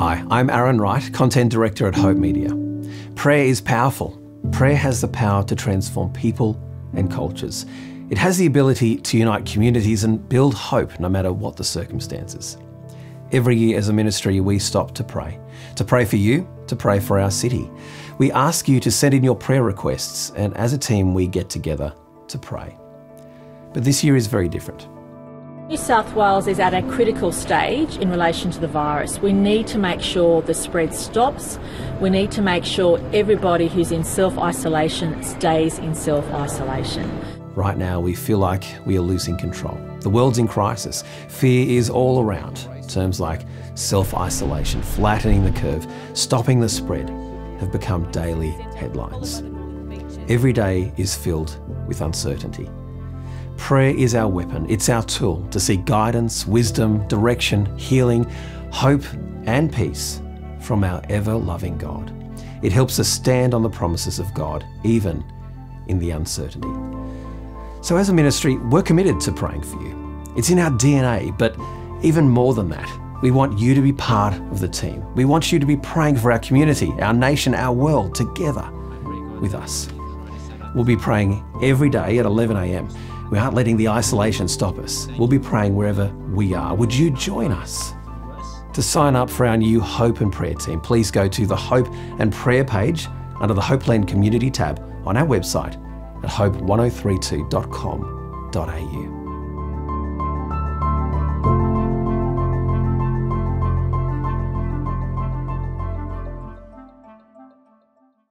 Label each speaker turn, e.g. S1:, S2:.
S1: Hi, I'm Aaron Wright, Content Director at Hope Media. Prayer is powerful. Prayer has the power to transform people and cultures. It has the ability to unite communities and build hope no matter what the circumstances. Every year as a ministry, we stop to pray for you, to pray for our city. We ask you to send in your prayer requests, and as a team, we get together to pray. But this year is very different.
S2: New South Wales is at a critical stage in relation to the virus. We need to make sure the spread stops. We need to make sure everybody who's in self-isolation stays in self-isolation.
S1: Right now, we feel like we are losing control. The world's in crisis. Fear is all around. Terms like self-isolation, flattening the curve, stopping the spread have become daily headlines. Every day is filled with uncertainty. Prayer is our weapon. It's our tool to seek guidance, wisdom, direction, healing, hope and peace from our ever-loving God. It helps us stand on the promises of God, even in the uncertainty. So as a ministry, we're committed to praying for you. It's in our DNA, but even more than that, we want you to be part of the team. We want you to be praying for our community, our nation, our world together with us. We'll be praying every day at 11 a.m. We aren't letting the isolation stop us. We'll be praying wherever we are. Would you join us? To sign up for our new Hope and Prayer team, please go to the Hope and Prayer page under the Hopeland Community tab on our website at hope1032.com.au.